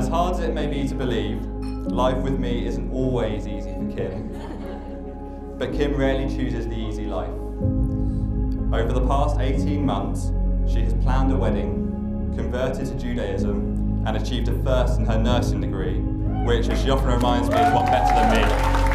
As hard as it may be to believe, life with me isn't always easy for Kim. But Kim rarely chooses the easy life. Over the past 18 months, she has planned a wedding, converted to Judaism, and achieved a first in her nursing degree, which, as she often reminds me, is one better than me.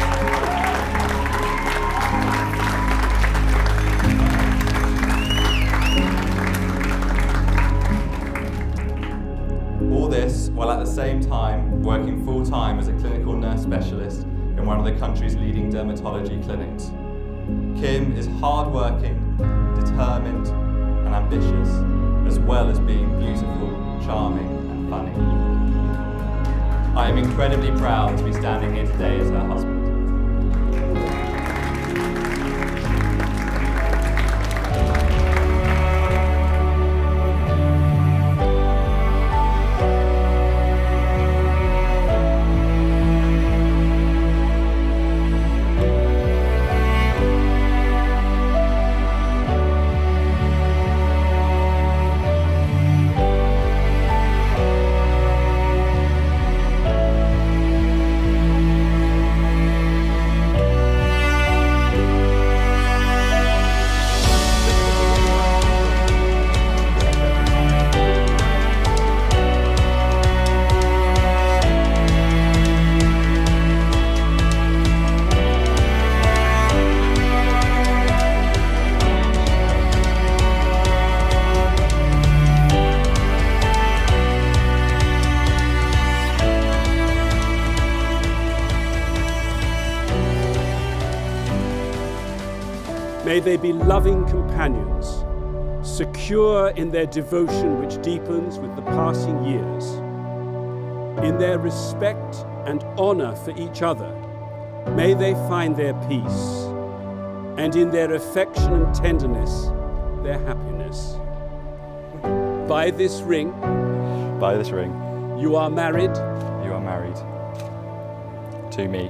All this while at the same time working full-time as a clinical nurse specialist in one of the country's leading dermatology clinics. Kim is hard-working, determined and ambitious, as well as being beautiful, charming and funny. I am incredibly proud to be standing here today as her husband. May they be loving companions, secure in their devotion which deepens with the passing years, in their respect and honor for each other. May they find their peace, and in their affection and tenderness, their happiness. By this ring, you are married. You are married. To me.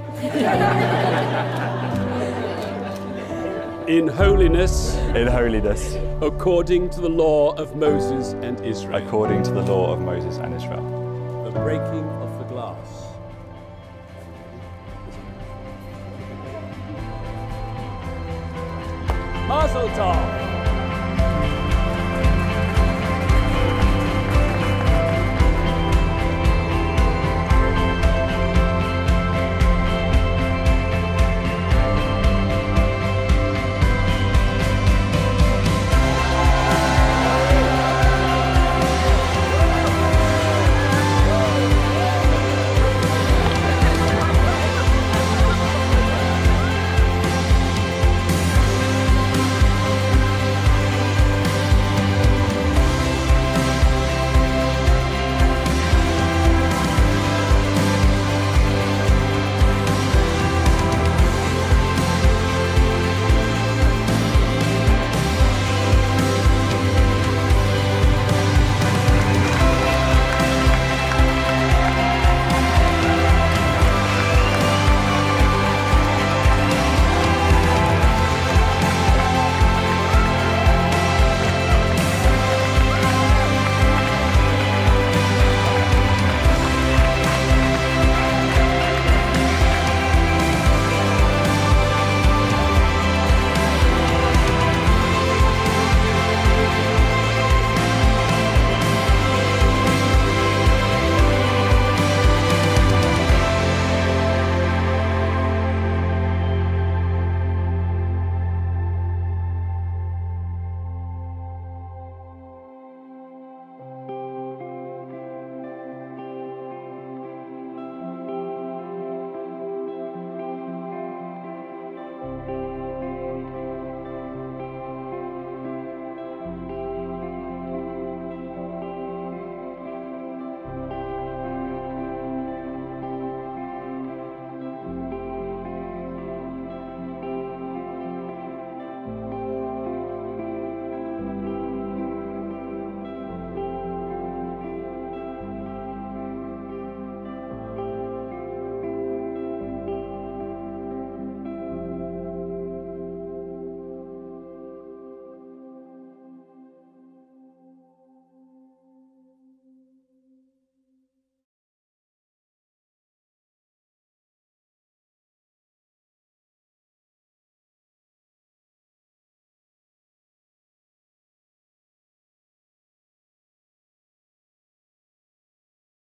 In holiness. In holiness. According to the law of Moses and Israel. According to the law of Moses and Israel. The breaking of the glass. Mazel tov!